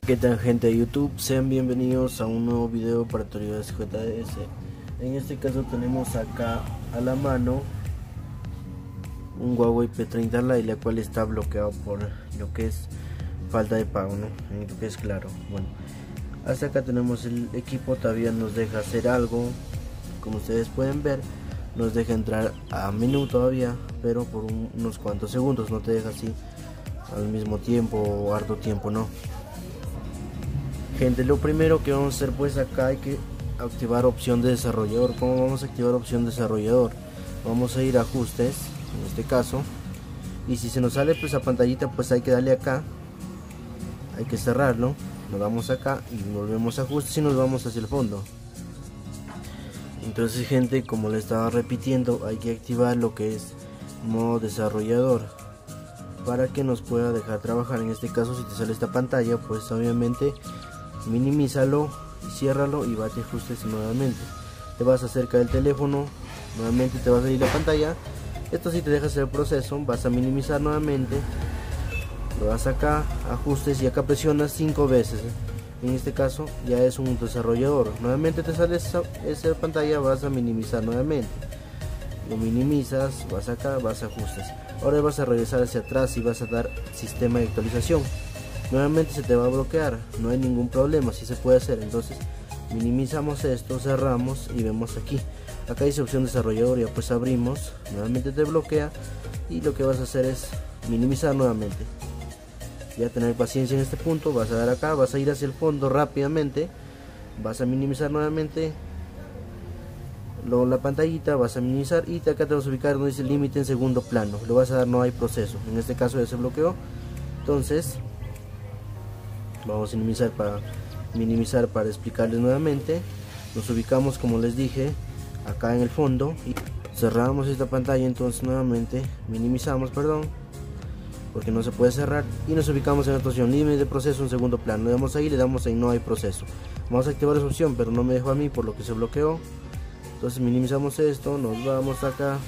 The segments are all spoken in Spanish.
¿Qué tal, gente de YouTube? Sean bienvenidos a un nuevo video para tutoriales JS. En este caso tenemos acá a la mano un Huawei P30 Lite, la cual está bloqueado por lo que es falta de pago, ¿no? En lo que es claro. Bueno, hasta acá tenemos el equipo, todavía nos deja hacer algo. Como ustedes pueden ver, nos deja entrar a menú todavía, pero por unos cuantos segundos, no te deja así al mismo tiempo o harto tiempo, ¿no? Gente, lo primero que vamos a hacer, pues acá hay que activar opción de desarrollador. ¿Cómo vamos a activar opción de desarrollador? Vamos a ir a ajustes, en este caso, y si se nos sale pues a pantallita, pues hay que darle acá, hay que cerrarlo, nos vamos acá y volvemos a ajustes y nos vamos hacia el fondo. Entonces, gente, como le estaba repitiendo, hay que activar lo que es modo desarrollador para que nos pueda dejar trabajar. En este caso, si te sale esta pantalla, pues obviamente minimízalo y ciérralo y vete a ajustes nuevamente. Te vas acerca del teléfono, nuevamente te va a salir la pantalla. Esto si te deja hacer el proceso, vas a minimizar nuevamente, lo vas acá, ajustes, y acá presionas 5 veces. En este caso ya es un desarrollador. Nuevamente te sale esa pantalla, vas a minimizar nuevamente, lo minimizas, vas acá, vas a ajustes. Ahora vas a regresar hacia atrás y vas a dar sistema de actualización. Nuevamente se te va a bloquear, no hay ningún problema, si se puede hacer. Entonces minimizamos esto, cerramos y vemos aquí, acá dice opción desarrollador, ya pues abrimos, nuevamente te bloquea y lo que vas a hacer es minimizar nuevamente. Ya tener paciencia en este punto, vas a dar acá, vas a ir hacia el fondo rápidamente, vas a minimizar nuevamente la pantallita, vas a minimizar y acá te vas a ubicar donde dice límite en segundo plano, lo vas a dar no hay proceso. En este caso ya se bloqueó, entonces vamos a minimizar para explicarles nuevamente. Nos ubicamos, como les dije, acá en el fondo y cerramos esta pantalla. Entonces nuevamente minimizamos, porque no se puede cerrar, y nos ubicamos en la opción límite de proceso en segundo plano. Le damos ahí, le damos en no hay proceso. Vamos a activar esa opción, pero no me dejó a mí por lo que se bloqueó. Entonces minimizamos esto, nos vamos acá.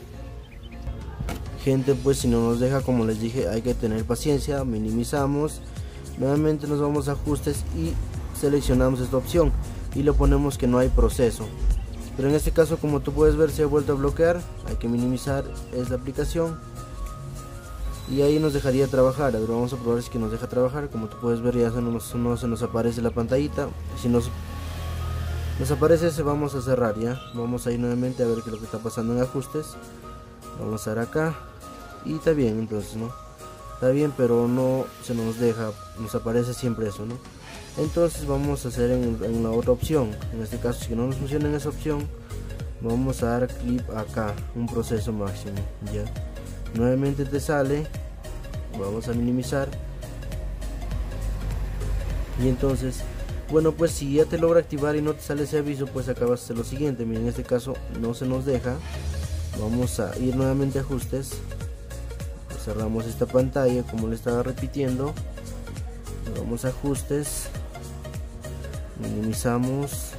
Gente, pues si no nos deja, como les dije, hay que tener paciencia. Minimizamos, nuevamente nos vamos a ajustes y seleccionamos esta opción y lo ponemos que no hay proceso. Pero en este caso, como tú puedes ver, se ha vuelto a bloquear. Hay que minimizar esta aplicación y ahí nos dejaría trabajar. A ver, vamos a probar si que nos deja trabajar. Como tú puedes ver, ya no se nos aparece la pantallita. Si nos aparece, se vamos a cerrar. Ya vamos a ir nuevamente a ver qué es lo que está pasando en ajustes. Vamos a dar acá y está bien. Entonces no está bien, pero no se nos deja, nos aparece siempre eso, ¿no? Entonces vamos a hacer en la otra opción. En este caso, si no nos funciona en esa opción, vamos a dar clic acá, un proceso máximo. Ya nuevamente te sale, vamos a minimizar y entonces, bueno, pues si ya te logra activar y no te sale ese aviso, pues acá vas a hacer lo siguiente. Miren, en este caso no se nos deja. Vamos a ir nuevamente a ajustes, cerramos esta pantalla como le estaba repitiendo, vamos a ajustes, minimizamos,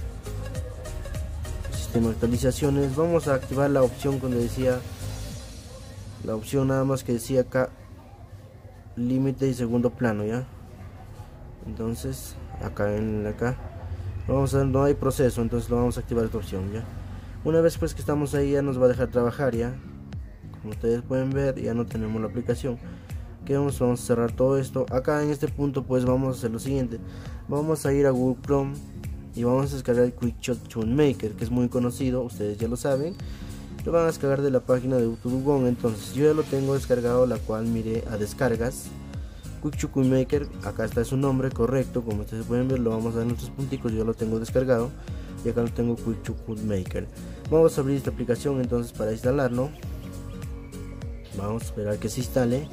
sistema de actualizaciones, vamos a activar la opción donde decía, la opción nada más que decía acá límite y segundo plano. Ya entonces acá vamos a ver no hay proceso, entonces lo vamos a activar esta opción. Ya una vez pues que estamos ahí, ya nos va a dejar trabajar. Ya como ustedes pueden ver, ya no tenemos la aplicación. Que vamos a cerrar todo esto. Acá en este punto pues vamos a hacer lo siguiente, vamos a ir a Google Chrome y vamos a descargar el QuickShot TuneMaker, que es muy conocido, ustedes ya lo saben. Lo van a descargar de la página de Utudubon. Entonces yo ya lo tengo descargado, la cual miré a descargas, QuickShot TuneMaker, acá está su nombre correcto, como ustedes pueden ver, lo vamos a dar nuestros punticos. Yo lo tengo descargado y acá lo tengo, QuickShot TuneMaker. Vamos a abrir esta aplicación. Entonces para instalarlo vamos a esperar que se instale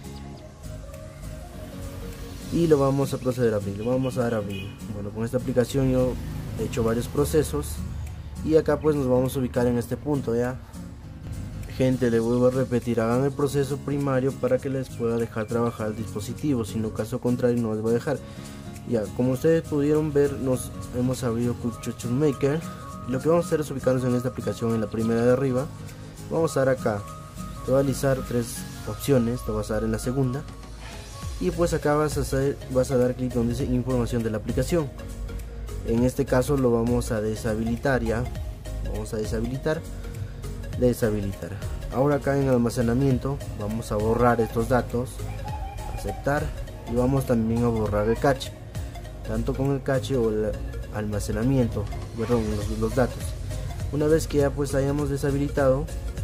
y lo vamos a proceder a abrir, vamos a dar a abrir. Bueno, con esta aplicación yo he hecho varios procesos y acá pues nos vamos a ubicar en este punto. Ya gente, le vuelvo a repetir, hagan el proceso primario para que les pueda dejar trabajar el dispositivo, si no, caso contrario no les va a dejar. Ya como ustedes pudieron ver, nos hemos abierto QuickShot TuneMaker. Lo que vamos a hacer es ubicarnos en esta aplicación, en la primera de arriba. Vamos a dar acá, te va a listar 3 opciones, te vas a dar en la segunda y pues acá vas a dar clic donde dice información de la aplicación. En este caso lo vamos a deshabilitar, ya vamos a deshabilitar. Ahora acá en almacenamiento vamos a borrar estos datos, aceptar, y vamos también a borrar el cache, tanto con el cache o el almacenamiento, perdón, los datos. Una vez que ya pues hayamos deshabilitado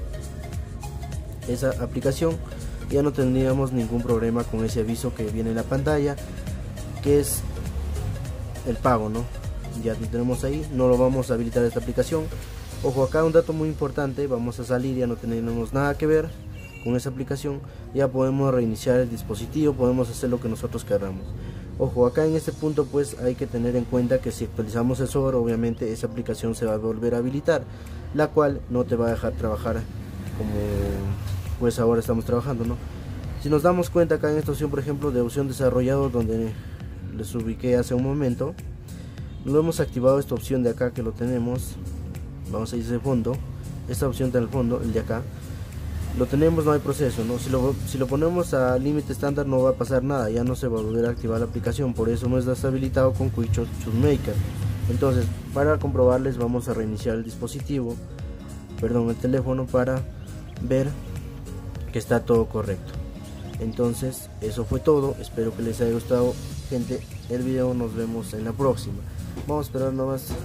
esa aplicación, ya no tendríamos ningún problema con ese aviso que viene en la pantalla, que es el pago, ¿no? Ya lo tenemos ahí, no lo vamos a habilitar esta aplicación. Ojo, acá un dato muy importante, vamos a salir, ya no tenemos nada que ver con esa aplicación, ya podemos reiniciar el dispositivo, podemos hacer lo que nosotros queramos. Ojo, acá en este punto pues hay que tener en cuenta que si actualizamos el software, obviamente esa aplicación se va a volver a habilitar, la cual no te va a dejar trabajar como pues ahora estamos trabajando, ¿no? Si nos damos cuenta acá en esta opción, por ejemplo, de opción desarrollador, donde les ubiqué hace un momento, lo hemos activado esta opción de acá que lo tenemos. Vamos a ir de fondo, esta opción está en el fondo, el de acá lo tenemos, no hay proceso, ¿no? Si lo ponemos a límite estándar no va a pasar nada, ya no se va a volver a activar la aplicación, por eso no está deshabilitado con Quick Shot Maker. Entonces, para comprobarles, vamos a reiniciar el dispositivo, perdón, el teléfono, para ver que está todo correcto. Entonces, eso fue todo, espero que les haya gustado, gente, el video. Nos vemos en la próxima. Vamos a esperar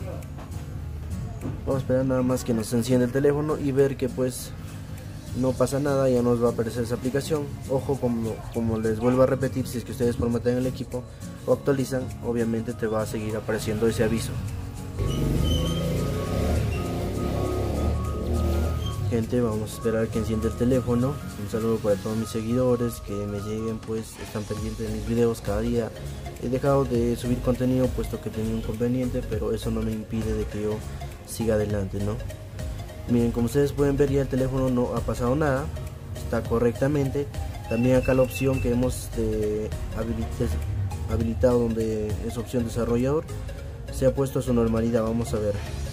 nada más que nos encienda el teléfono y ver que pues no pasa nada, ya nos va a aparecer esa aplicación. Ojo, como les vuelvo a repetir, si es que ustedes formatean el equipo o actualizan, obviamente te va a seguir apareciendo ese aviso. Gente, vamos a esperar que encienda el teléfono. Un saludo para todos mis seguidores que me lleguen, pues están pendientes de mis videos cada día. He dejado de subir contenido puesto que tenía un inconveniente, pero eso no me impide de que yo siga adelante, ¿no? Miren, como ustedes pueden ver, ya el teléfono no ha pasado nada, está correctamente. También acá la opción que hemos habilitado, donde es opción desarrollador, se ha puesto a su normalidad. Vamos a ver,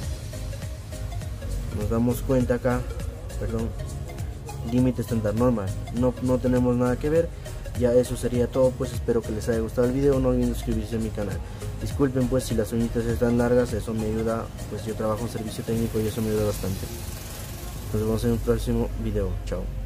nos damos cuenta acá, perdón, límite estándar normal, no tenemos nada que ver. Ya eso sería todo, pues espero que les haya gustado el video, no olviden suscribirse a mi canal. Disculpen pues si las uñitas están largas, eso me ayuda, pues yo trabajo en servicio técnico y eso me ayuda bastante. Nos vemos en un próximo video, chao.